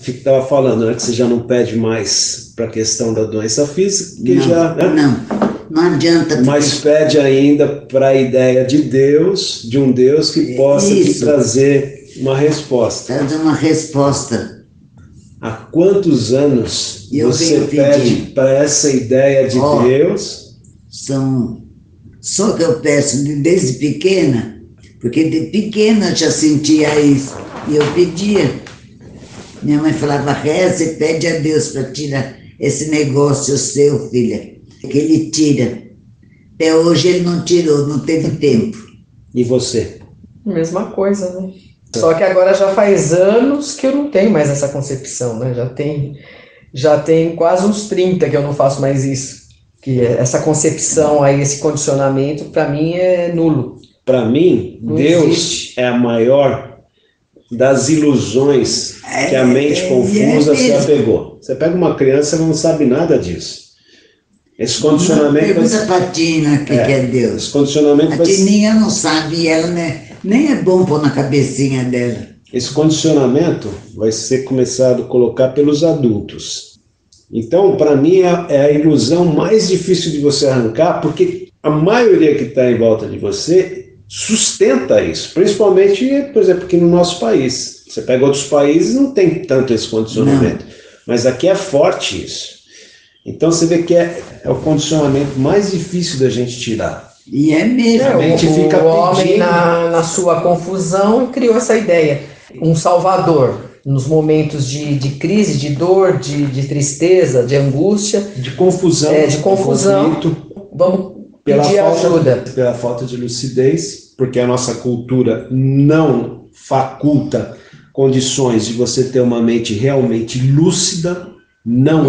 estava falando, né, que você já não pede mais para a questão da doença física, que Não, já, né? não adianta. Mas pede ainda para a ideia de Deus, de um Deus que possa te trazer uma resposta. Trazer uma resposta. Há quantos anos você pede para essa ideia de Deus? Só que eu peço desde pequena, porque de pequena eu já sentia isso, e eu pedia. Minha mãe falava, reza e pede a Deus para tirar esse negócio seu, filha, que ele tira. Até hoje ele não tirou, não teve tempo. E você? Mesma coisa, né? Só que agora já faz anos que eu não tenho mais essa concepção, né? Já tem quase uns 30 que eu não faço mais isso. Que essa concepção aí, esse condicionamento, para mim é nulo. Para mim, não Deus existe. É a maior das ilusões que a mente confusa se apegou. Você pega uma criança, ela não sabe nada disso. Esse condicionamento... Pergunta para a Tina o que é Deus. Esse condicionamento a Tininha não sabe, ela nem é bom pôr na cabecinha dela. Esse condicionamento vai ser começado a colocar pelos adultos. Então, para mim, é a ilusão mais difícil de você arrancar, porque a maioria que está em volta de você sustenta isso, principalmente, por exemplo, aqui no nosso país. Você pega outros países, não tem tanto esse condicionamento, mas aqui é forte isso. Então, você vê que é o condicionamento mais difícil da gente tirar. E é mesmo. A gente fica o homem, na sua confusão, criou essa ideia. Um salvador, nos momentos de crise, de dor, de tristeza, de angústia. De confusão. De confusão. Vamos pedir ajuda. Pela falta de lucidez, porque a nossa cultura não faculta condições de você ter uma mente realmente lúcida, não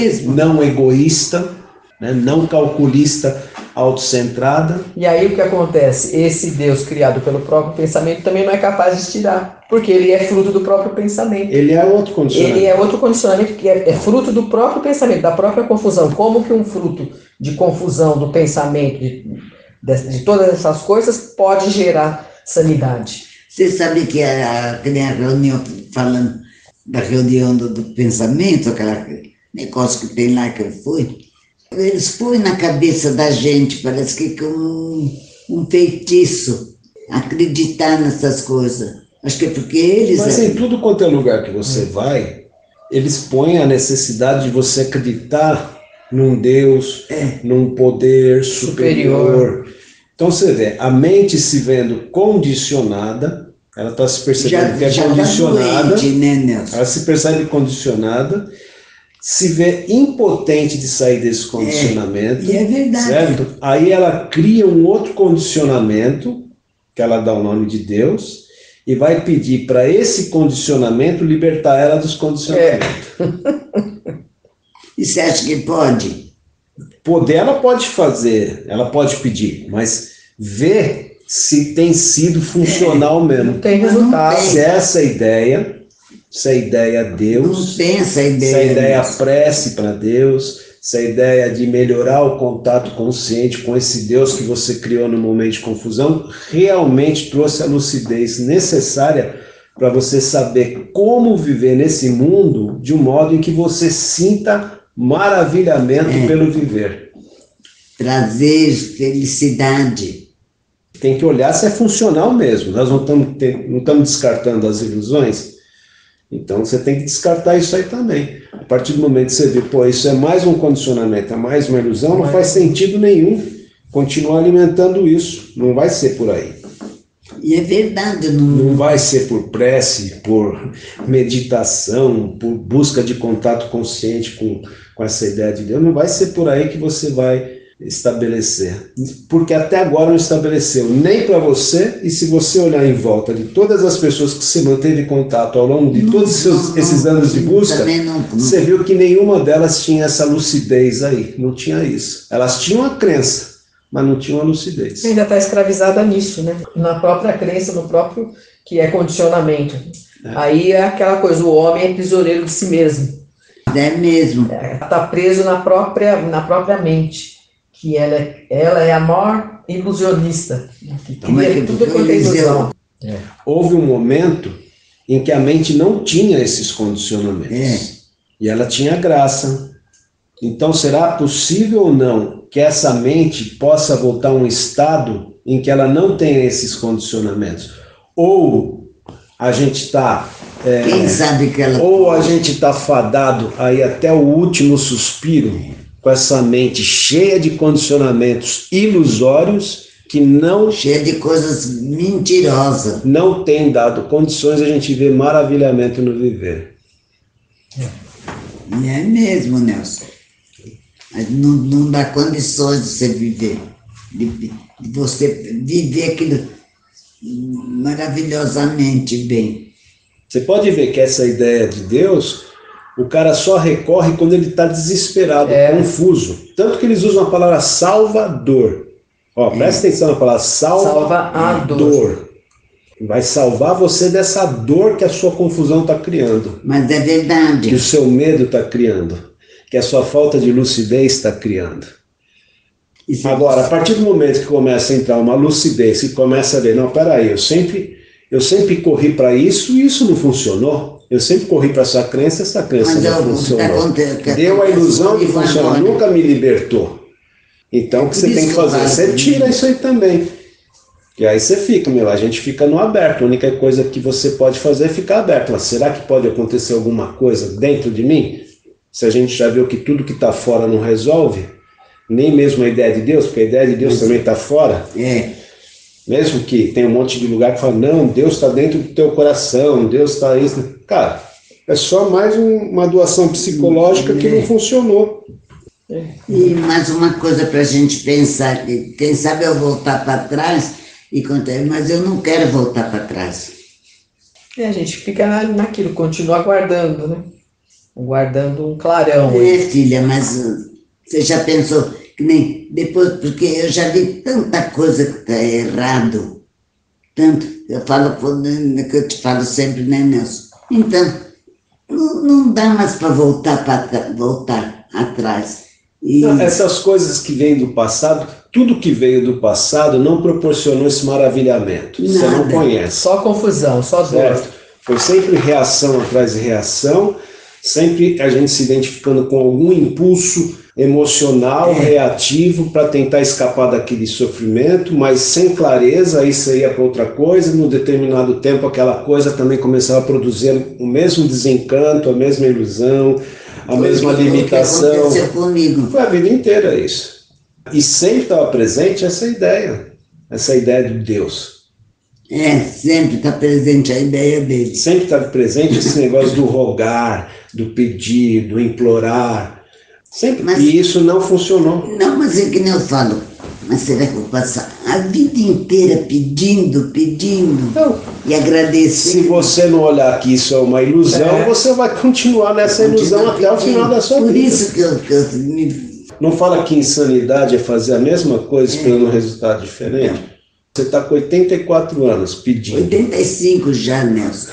egoísta, né, não calculista, autocentrada. E aí o que acontece? Esse Deus criado pelo próprio pensamento também não é capaz de tirar, porque ele é fruto do próprio pensamento. Ele é outro condicionamento. Ele é outro condicionamento que é fruto do próprio pensamento, da própria confusão. Como que um fruto de confusão do pensamento, de todas essas coisas, pode gerar sanidade? Você sabe que a reunião, falando da reunião do pensamento, aquele negócio que tem lá que eu fui, eles põem na cabeça da gente, parece que um feitiço, acreditar nessas coisas. Acho que é porque eles... Mas em tudo quanto é lugar que você vai, eles põem a necessidade de você acreditar num Deus, num poder superior. Então você vê, a mente se vendo condicionada, ela está se percebendo que é condicionada, doente, né, Nelson? Ela se percebe condicionada, se vê impotente de sair desse condicionamento, e é verdade. Certo? Aí ela cria um outro condicionamento, que ela dá o nome de Deus, e vai pedir para esse condicionamento libertar ela dos condicionamentos. E você acha que pode? Poder ela pode fazer, ela pode pedir, mas ver se tem sido funcional mesmo. Não tem resultado. Se essa ideia, se a ideia é Deus, não tem essa ideia, se a ideia é prece para Deus, se a ideia de melhorar o contato consciente com esse Deus que você criou no momento de confusão, realmente trouxe a lucidez necessária para você saber como viver nesse mundo de um modo em que você sinta maravilhamento pelo viver. Trazer felicidade. Tem que olhar se é funcional mesmo. Nós não estamos descartando as ilusões. Então você tem que descartar isso aí também. A partir do momento que você vê, isso é mais um condicionamento, é mais uma ilusão, não faz sentido nenhum continuar alimentando isso. Não vai ser por aí. E é verdade. Não vai ser por prece, por meditação, por busca de contato consciente com essa ideia de Deus. Não vai ser por aí que você vai estabelecer, porque até agora não estabeleceu nem para você, e se você olhar em volta de todas as pessoas que você manteve contato ao longo de todos esses anos de busca, você viu que nenhuma delas tinha essa lucidez aí, não tinha isso. Elas tinham a crença, mas não tinham a lucidez. Ainda está escravizada nisso, né? Na própria crença, no próprio que é condicionamento. Aí é aquela coisa, o homem é prisioneiro de si mesmo. É mesmo. Está preso na própria mente. Que ela é a maior ilusionista, que cria tudo quanto é ilusão. Houve um momento em que a mente não tinha esses condicionamentos. E ela tinha graça. Então, será possível ou não que essa mente possa voltar a um estado em que ela não tenha esses condicionamentos? Ou a gente está... Quem sabe que ela... Ou a gente está fadado aí até o último suspiro com essa mente cheia de condicionamentos ilusórios que não... Cheia de coisas mentirosas. Não tem dado condições a gente ver maravilhamento no viver. E é mesmo, Nelson. Não dá condições de você viver. De você viver aquilo maravilhosamente bem. Você pode ver que essa ideia de Deus, o cara só recorre quando ele está desesperado, confuso. Tanto que eles usam a palavra salvador. Ó, presta atenção na palavra salvador. Vai salvar você dessa dor que a sua confusão está criando. Mas é verdade. Que o seu medo está criando. Que a sua falta de lucidez está criando. Agora, a partir do momento que começa a entrar uma lucidez, que começa a ver, não, peraí, eu sempre corri para isso e isso não funcionou. Eu sempre corri para essa crença não funcionou. Deu a ilusão que funcionou, nunca me libertou. Então, o que você tem que fazer? Você tira isso aí também. E aí você fica, a gente fica no aberto. A única coisa que você pode fazer é ficar aberto. Mas será que pode acontecer alguma coisa dentro de mim? Se a gente já viu que tudo que está fora não resolve, nem mesmo a ideia de Deus, porque a ideia de Deus também está fora. Mesmo que tem um monte de lugar que fala, não, Deus está dentro do teu coração, Deus está isso. Cara, é só mais uma doação psicológica que não funcionou. E mais uma coisa para a gente pensar, que quem sabe eu voltar para trás e contar, mas eu não quero voltar para trás. A gente fica naquilo, continua aguardando, né? Guardando um clarão. Filha, mas você já pensou que nem depois, porque eu já vi tanta coisa que está errado, tanto, eu te falo sempre, né, Nelson? Então, não dá mais para voltar atrás. Não, essas coisas que vêm do passado, tudo que veio do passado não proporcionou esse maravilhamento. Nada. Você não conhece. Só confusão, só dor. Certo? Foi sempre reação atrás de reação, sempre a gente se identificando com algum impulso emocional, reativo, para tentar escapar daquele sofrimento, mas sem clareza, aí você ia para outra coisa, num determinado tempo aquela coisa também começava a produzir o mesmo desencanto, a mesma ilusão, a mesma limitação. Que aconteceu comigo. Foi a vida inteira isso. E sempre estava presente essa ideia de Deus. Sempre está presente a ideia dele. Sempre está presente esse negócio do rogar, do pedir, do implorar. Sempre. E isso não funcionou. Não, mas é que nem eu falo. Mas será que eu vou passar a vida inteira pedindo não. E agradecendo? Se você não olhar que isso é uma ilusão, você vai continuar nessa ilusão até o final da sua vida. Por isso que eu me... Não fala que insanidade é fazer a mesma coisa esperando um resultado diferente? Você está com 84 anos pedindo. 85 já, Nelson.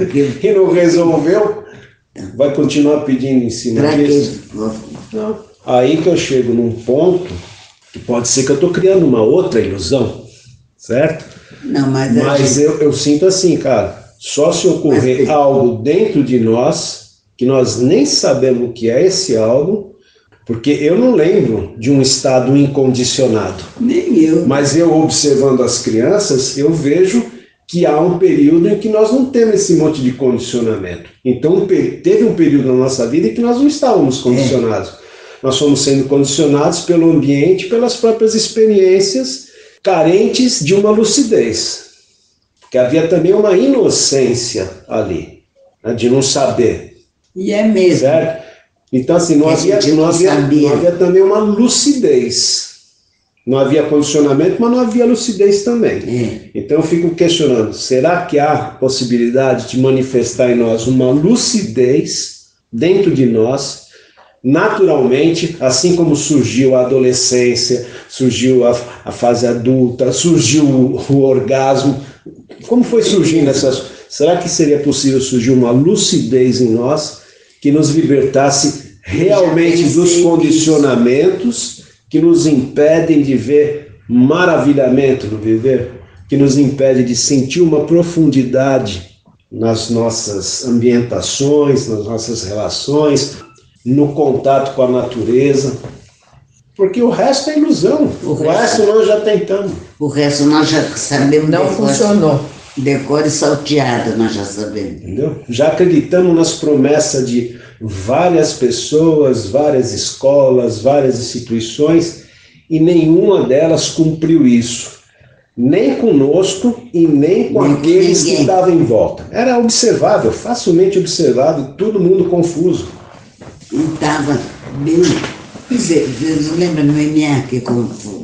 E não resolveu? Vai continuar pedindo em cima disso? Não. Aí que eu chego num ponto que pode ser que eu estou criando uma outra ilusão, certo? Não, mas eu sinto assim, cara, só se ocorrer algo dentro de nós, que nós nem sabemos o que é esse algo, porque eu não lembro de um estado incondicionado. Nem eu. Mas eu, observando as crianças, eu vejo que há um período em que nós não temos esse monte de condicionamento. Então, teve um período na nossa vida em que nós não estávamos condicionados. Nós fomos sendo condicionados pelo ambiente, pelas próprias experiências, carentes de uma lucidez. Porque havia também uma inocência ali, né, de não saber. E é mesmo. Certo? Então, assim, não havia também uma lucidez. Não havia condicionamento, mas não havia lucidez também. Então eu fico questionando, será que há possibilidade de manifestar em nós uma lucidez dentro de nós, naturalmente, assim como surgiu a adolescência, surgiu a fase adulta, surgiu o orgasmo? Como foi surgindo essas... Será que seria possível surgir uma lucidez em nós que nos libertasse realmente dos condicionamentos que nos impedem de ver maravilhamento no viver, que nos impede de sentir uma profundidade nas nossas ambientações, nas nossas relações, no contato com a natureza, porque o resto é ilusão. O resto nós já tentamos. O resto nós já sabemos. Não funcionou. Decore salteado, nós já sabemos. Entendeu? Já acreditamos nas promessas de várias pessoas, várias escolas, várias instituições, e nenhuma delas cumpriu isso. Nem conosco e nem com aqueles que estavam em volta. Era observável, facilmente observável, todo mundo confuso. E estava bem... Você lembra no ENIAC,